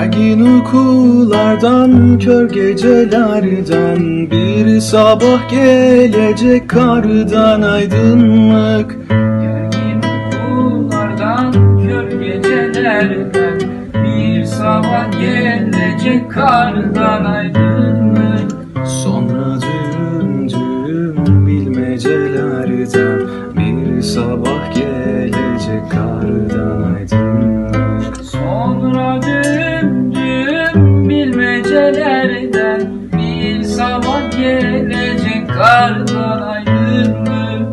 Gergin uykulardan, kör gecelerden, bir sabah gelecek kardan aydınlık. Gergin uykulardan, kör gecelerden, bir sabah gelecek kardan aydınlık. Sonra düğüm bilmecelerden, bir sabah gelecek kardan aydınlık. Sonra düğüm bilmecelerden, bir sabah gelecek kardan aydınlık.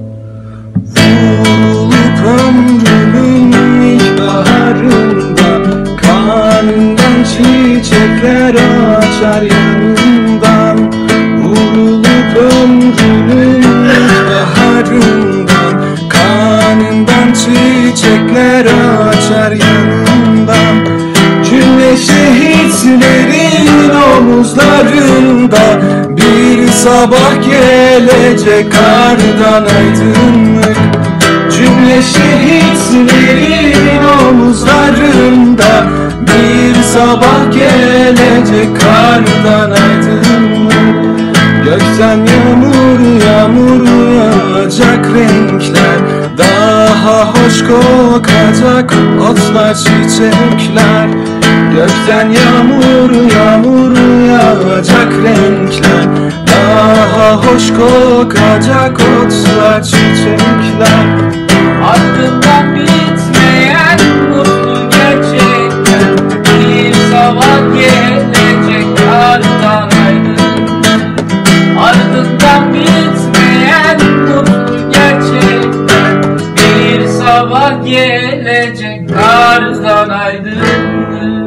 Vurulup ömrümün ilkbaharında, kanından çiçekler açar yanından. Vurulup ömrümün ilkbaharından, kanından çiçekler açar yanından. Cümle şehitlerin omuzlarında, bir sabah gelecek kardan aydınlık. Cümle şehitlerin omuzlarında, bir sabah gelecek kardan aydınlık. Gökten yağmur yağmur yağacak renkler, daha hoş kokacak otlar çiçekler. Gökten yağmur yağmur yağacak renkler, daha hoş kokacak otlar çiçekler. Ardından bitmeyen mutlu gerçekler, bir sabah gelecek kardan aydınlık. Ardından bitmeyen mutlu gerçekler, bir sabah gelecek kardan aydınlık.